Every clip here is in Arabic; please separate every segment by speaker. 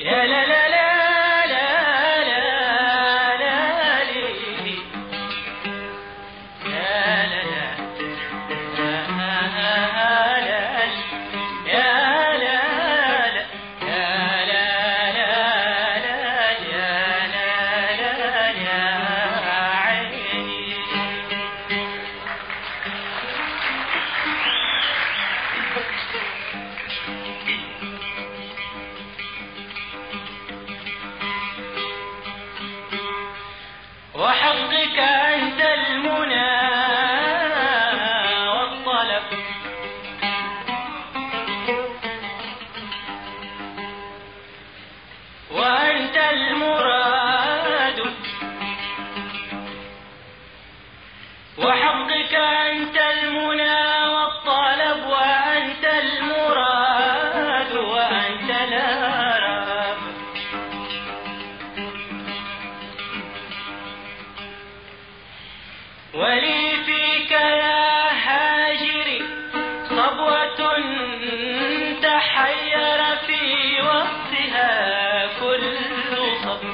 Speaker 1: وحقك أنت المنى والطلب، وأنت المراد، وحقك أنت المنى والطلب، وأنت المراد وأنت الأراب. ولي فيك يا هاجري صبوة تحير في وقتها كل صبر.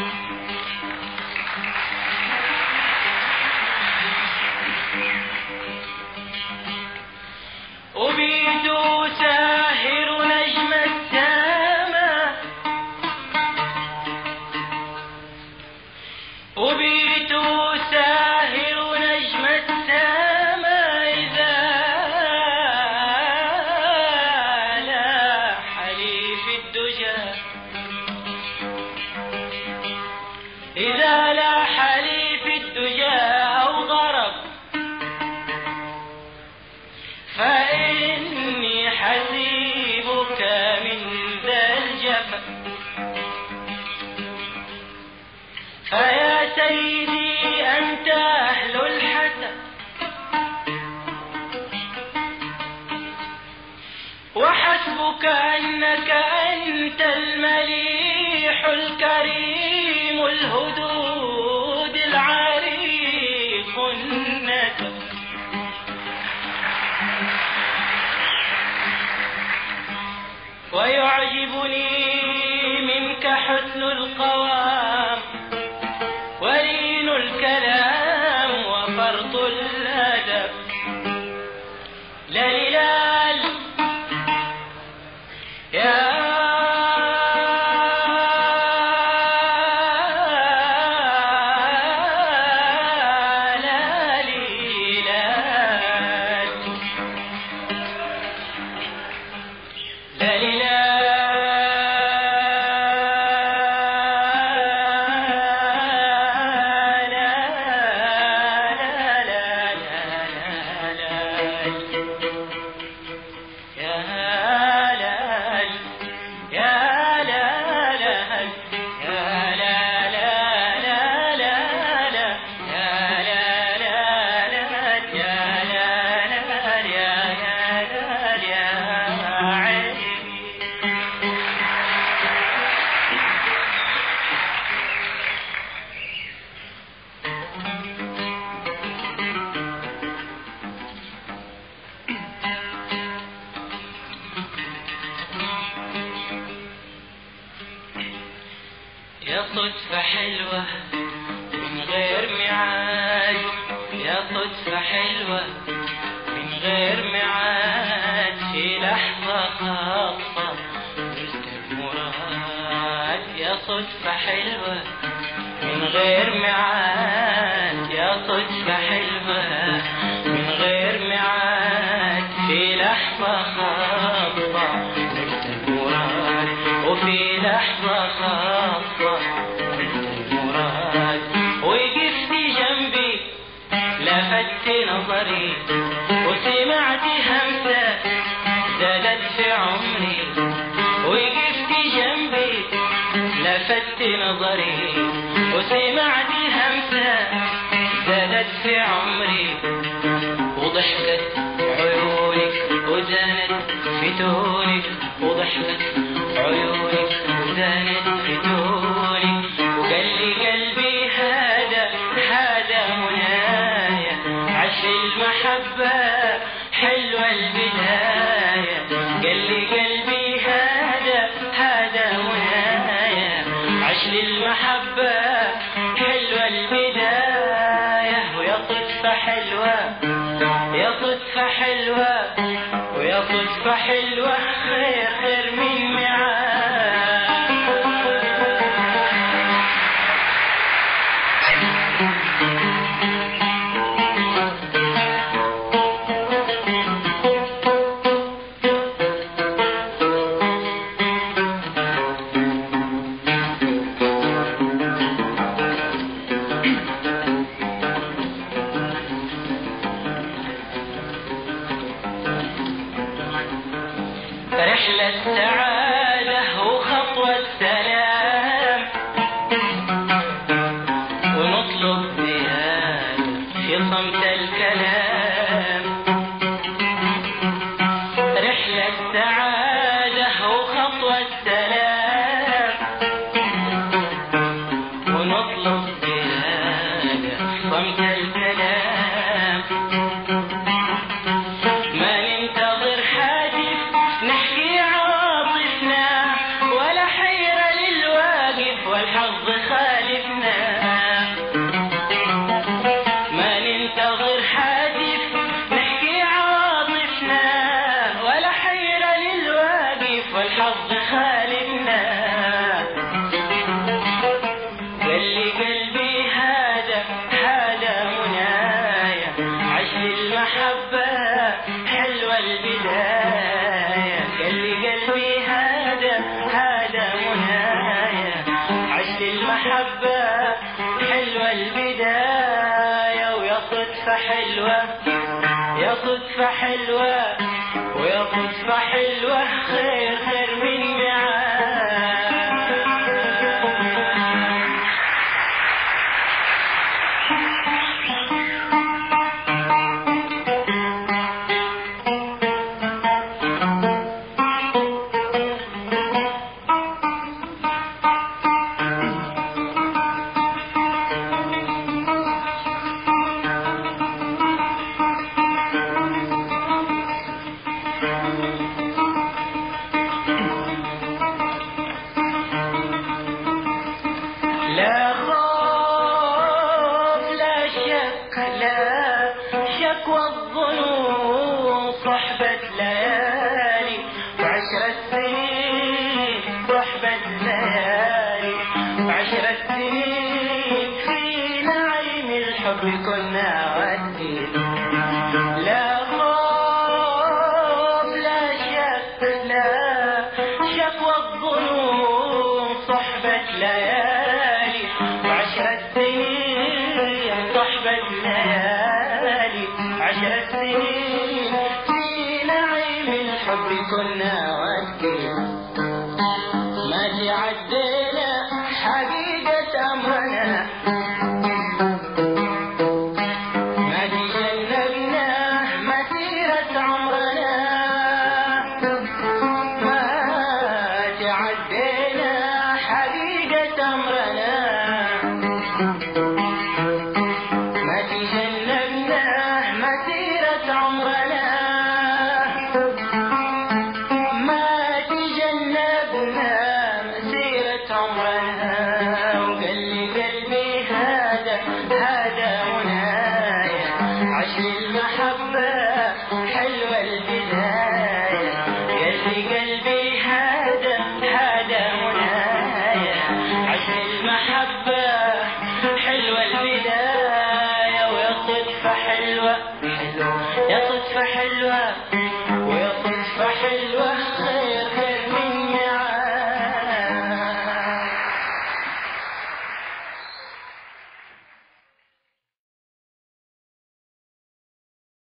Speaker 1: أبيت ساهر نجم السماء، أبيت ساهر نجم السماء، إذا لاح لي في الدجى، إذا لاح لي في الدجى أو غرب، فإني حسيبك من ذا الجفا. فيا سيدي أنت أهل الحسن، وحسبك أنك أنت المليح الكريم الهدود العريق النسب. ويعجبني منك حسن القوام ولين الكلام وفرط الأدب. لليلال يا يا صدفة حلوة من غير ميعاد، يا صدفة حلوة من غير ميعاد، في لحظة خاصة نلت المراد. يا صدفة حلوة من غير ميعاد، يا صدفة حلوة من غير ميعاد، في لحظة خاصة نلت المراد، وفي لحظة خاصة نلت المراد. وقفت جنبي لفت نظري، وسمعت همسة زادت في عمري. وقفت جنبي لفت نظري، وسمعت همسة زادت في عمري. وضحكت عيونك وزانت في تونك، وضحكت عيونك وزانت في تونك. وقال لي قلبي هذا منايا، عش المحبة حلوة البداية. قال لي قلبي هذا منايا، المحبة حلوة البداية، ويا صدفة حلوة يا صدفة حلوة ويا صدفة حلوة، خير خير من معاد. رحلة سعادة وخطوة سلام، ونطلب زيادة في صمت الكلام. رحلة سعادة وخطوة سلام، ونطلب زيادة في صمت الكلام. ما ننتظر حادث نحكي عاطفنا، ولا حيرة للواقف والحظ خالفنا. ما ننتظر حادث نحكي عاطفنا، ولا حيرة للواقف والحظ خالفنا. قال قلبي هذا منايا، عشر المحبة حلوة البداية. قلبي هذا منايا، عشر المحبة حلوة البداية. ويا صدفة حلوة يا صدفة حلوة ويا صدفة حلوة، خير خير من معاد. لا خوف لا شك لا شك والظنون، صحبة ليالي وعشرة سنين، صحبة ليالي وعشرة سنين، في نعيم الحب كنا عدين. لا خوف لا شك لا شك والظنون، صحبة ليالي وعشرة سنين، صحبة ليالي عشرة سنين، في نعيم الحب كنا عدين. ما تعدينا حقيقة أمرنا، ما تجنبنا مسيرة عمرنا. ما تعدينا حقيقة أمرنا، ما تجنبنا مسيرة عمرنا. ما تجنبنا مسيرة عمرنا. وقال قلبي هذا منايا، عشر المحبة حلوة البداية.